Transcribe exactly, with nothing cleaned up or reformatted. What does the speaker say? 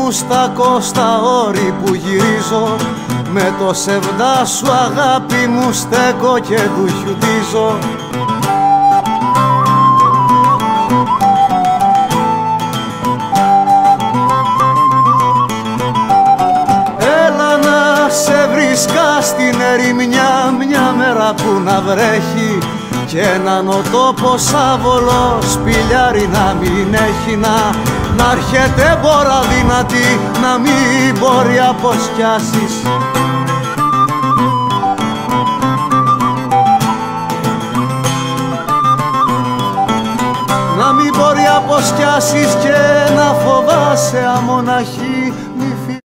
μου στα κόστα όρη που γυρίζω, με το σεβδά σου αγάπη μου στέκω και του χιουτίζω. Έλα να σε βρίσκα στην ερημιά μια μέρα που να βρέχει, και έναν ο τόπος άβολο σπηλιάρι να μην έχει, να να έρχεται μπόρα δυνατή, να μην μπορεί αποσκιάσεις. Να μην μπορεί αποσκιάσεις και να φοβάσαι αμοναχή.